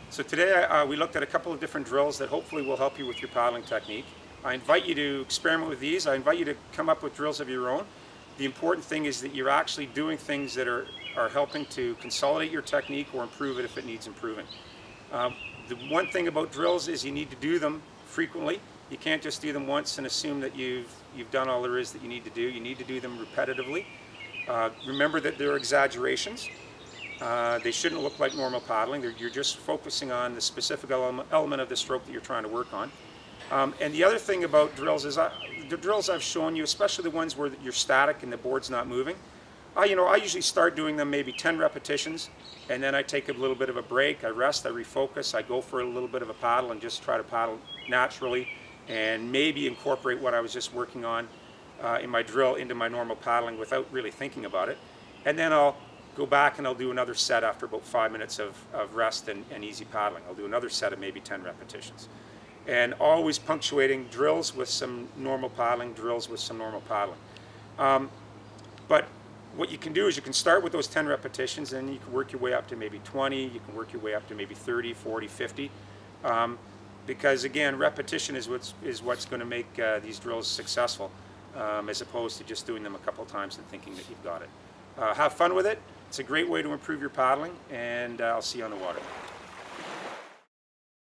So today we looked at a couple of different drills that hopefully will help you with your paddling technique. I invite you to experiment with these. I invite you to come up with drills of your own. The important thing is that you're actually doing things that are helping to consolidate your technique or improve it if it needs improving. The one thing about drills is you need to do them frequently. You can't just do them once and assume that you've done all there is that you need to do. You need to do them repetitively. Remember that they're exaggerations. They shouldn't look like normal paddling. You're just focusing on the specific element of the stroke that you're trying to work on. And the other thing about drills is the drills I've shown you, especially the ones where you're static and the board's not moving, I usually start doing them maybe 10 repetitions, and then I take a little bit of a break, I rest, I refocus, I go for a little bit of a paddle and just try to paddle naturally and maybe incorporate what I was just working on in my drill into my normal paddling without really thinking about it. And then I'll go back and I'll do another set after about 5 minutes of rest and easy paddling. I'll do another set of maybe 10 repetitions. And always punctuating drills with some normal paddling, drills with some normal paddling. But what you can do is you can start with those 10 repetitions and you can work your way up to maybe 20, you can work your way up to maybe 30, 40, 50. Because again, repetition is what's going to make these drills successful, as opposed to just doing them a couple times and thinking that you've got it. Have fun with it. It's a great way to improve your paddling, and I'll see you on the water.